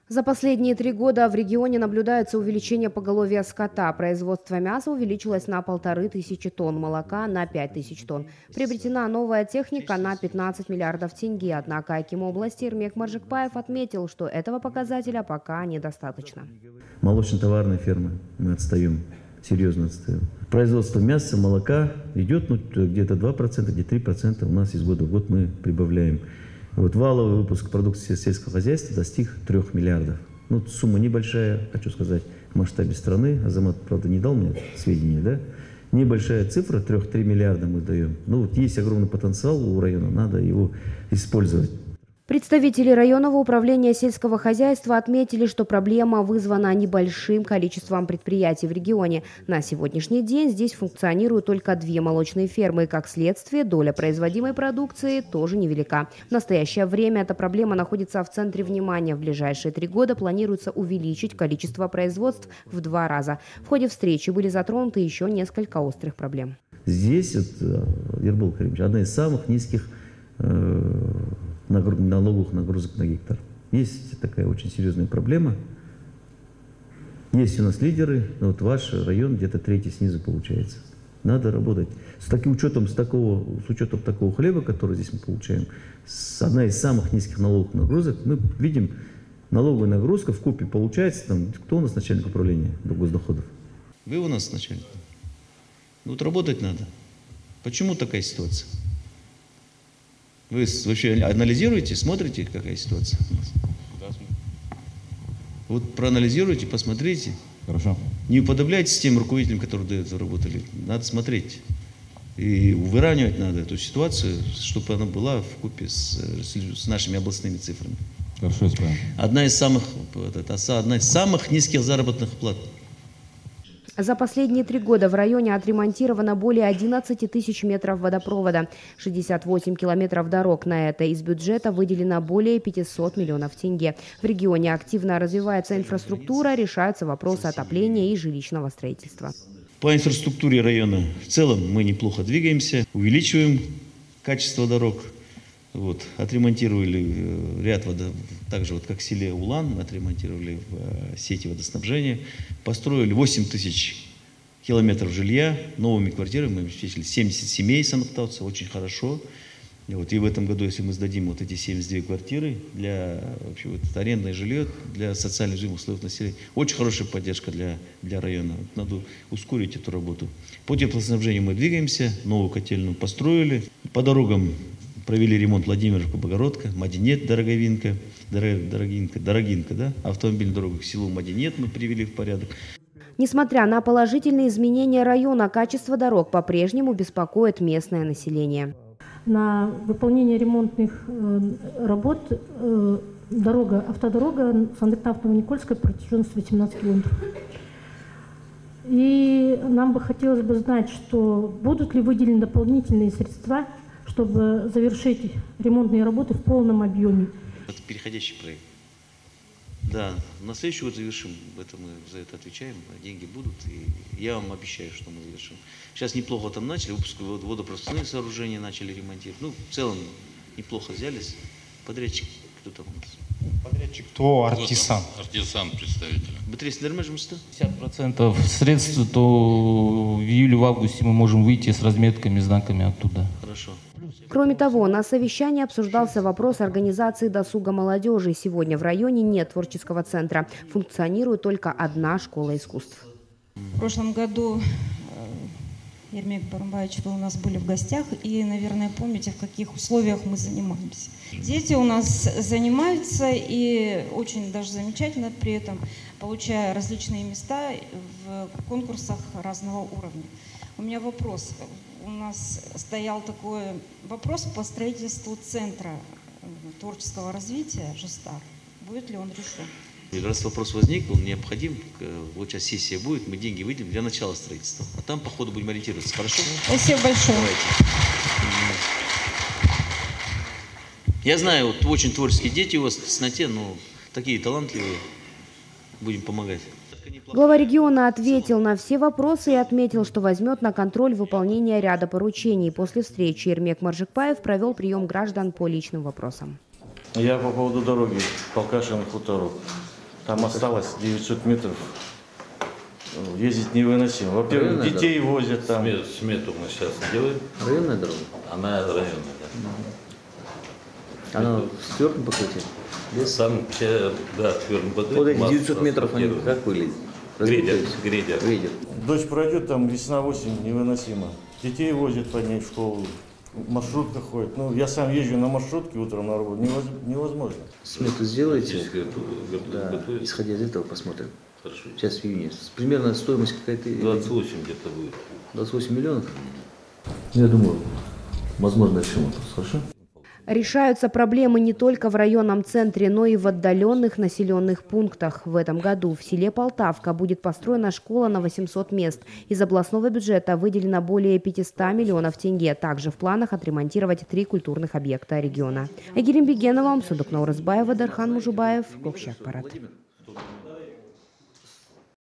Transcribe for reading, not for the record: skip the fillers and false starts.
За последние 3 года в регионе наблюдается увеличение поголовья скота. Производство мяса увеличилось на 1500 тонн, молока на 5000 тонн. Приобретена новая техника на 15 миллиардов тенге. Однако аким области Ирмек Маржикпаев отметил, что этого показателя пока недостаточно. Молочно-товарные фермы мы отстаем, серьезно отстаем. Производство мяса, молока идет где-то 2%, где-то 3% у нас из года в год мы прибавляем. Вот валовый выпуск продукции сельского хозяйства достиг 3 миллиардов. Сумма небольшая, хочу сказать, в масштабе страны. Азамат, правда, не дал мне сведения, да? Небольшая цифра, 3 миллиарда мы даем. Есть огромный потенциал у района, надо его использовать. Представители районного управления сельского хозяйства отметили, что проблема вызвана небольшим количеством предприятий в регионе. На сегодняшний день здесь функционируют только 2 молочные фермы. Как следствие, доля производимой продукции тоже невелика. В настоящее время эта проблема находится в центре внимания. В ближайшие 3 года планируется увеличить количество производств в 2 раза. В ходе встречи были затронуты еще несколько острых проблем. Здесь, Ербол Каримович, одна из самых низких налоговых нагрузок на гектар. Есть такая очень серьезная проблема. Есть у нас лидеры, но ваш район где-то 3-й снизу получается. Надо работать. С учетом такого хлеба, который здесь мы получаем, одна из самых низких налоговых нагрузок, мы видим, налоговая нагрузка вкупе получается, кто у нас начальник управления госдоходов? Вы у нас начальник. Работать надо. Почему такая ситуация? Вы вообще анализируете, смотрите, какая ситуация у нас? Проанализируйте, посмотрите. Хорошо. Не уподобляйтесь тем руководителям, которые до этого работали. Надо смотреть. И выравнивать надо эту ситуацию, чтобы она была вкупе с нашими областными цифрами. Хорошо, исправим. Одна из самых низких заработных плат. За последние 3 года в районе отремонтировано более 11 тысяч метров водопровода, 68 километров дорог. На это из бюджета выделено более 500 миллионов тенге. В регионе активно развивается инфраструктура, решаются вопросы отопления и жилищного строительства. По инфраструктуре района в целом мы неплохо двигаемся, увеличиваем качество дорог. Отремонтировали ряд также как в селе Улан, отремонтировали сети водоснабжения, построили 8 тысяч километров жилья, новыми квартирами мы обеспечили 70 семей санаптауца, очень хорошо. И в этом году, если мы сдадим эти 72 квартиры для арендное жилье, для социальных жизненных условий населения, очень хорошая поддержка для района. Надо ускорить эту работу. По теплоснабжению мы двигаемся, новую котельную построили, по дорогам провели ремонт Владимировка-Богородка, Мадинет, Дорогинка, да? Автомобильную дорогу к селу Мадинет мы привели в порядок. Несмотря на положительные изменения района, качество дорог по-прежнему беспокоит местное население. На выполнение ремонтных работ автодорога Сандык-Нафтово-Никольская протяженностью 18 километров. И нам бы хотелось бы знать, что будут ли выделены дополнительные средства, чтобы завершить ремонтные работы в полном объеме. Это переходящий проект. Да, на следующий год завершим. Мы за это отвечаем. Деньги будут. И я вам обещаю, что мы завершим. Сейчас неплохо там начали. Выпуск водопространственные сооружения начали ремонтировать. В целом неплохо взялись. Подрядчик кто там у нас? Подрядчик кто? Артисан. Артисан представитель. 50% средств, то в июле-августе мы можем выйти с разметками, знаками оттуда. Хорошо. Кроме того, на совещании обсуждался вопрос организации досуга молодежи. Сегодня в районе нет творческого центра. Функционирует только одна школа искусств. В прошлом году, Ермек Барымбаевич, вы у нас были в гостях и, наверное, помните, в каких условиях мы занимаемся. Дети у нас занимаются и очень даже замечательно при этом, получая различные места в конкурсах разного уровня. У меня вопрос. У нас стоял такой вопрос по строительству центра творческого развития «Жестар». Будет ли он решен? Раз вопрос возник, он необходим. Сейчас сессия будет, мы деньги выделим для начала строительства. А там по ходу будем ориентироваться. Хорошо? Спасибо большое. Давайте. Я знаю, очень творческие дети у вас в тесноте, но такие талантливые. Будем помогать. Глава региона ответил на все вопросы и отметил, что возьмет на контроль выполнение ряда поручений. После встречи Ирмек Маржикпаев провел прием граждан по личным вопросам. Я по поводу дороги Полкашин-Хуторок. Там осталось 900 метров. Ездить невыносимо. Во-первых, детей возят там. Смету мы сейчас делаем. Районная дорога? Она районная, да. Она в твердом покрытии? Там, да, в твердом покрытии. Вот эти 900 метров, они как выглядят? Грейдер. Дождь пройдет, там весна-осень невыносимо. Детей возят по ней в школу. Маршрутка ходит. Ну, я сам езжу на маршрутке утром на работу. Невозможно. Смету сделайте. Да, исходя из этого посмотрим. Хорошо. Сейчас в июне. Примерно стоимость какая-то... 28 где-то будет. 28 миллионов? Я думаю, возможно, решим вопрос. Хорошо? Решаются проблемы не только в районном центре, но и в отдаленных населенных пунктах. В этом году в селе Полтавка будет построена школа на 800 мест. Из областного бюджета выделено более 500 миллионов тенге. Также в планах отремонтировать 3 культурных объекта региона. Эгерим Бегенова, Судукна Урызбаева, Дархан Мужубаев, Общий аппарат.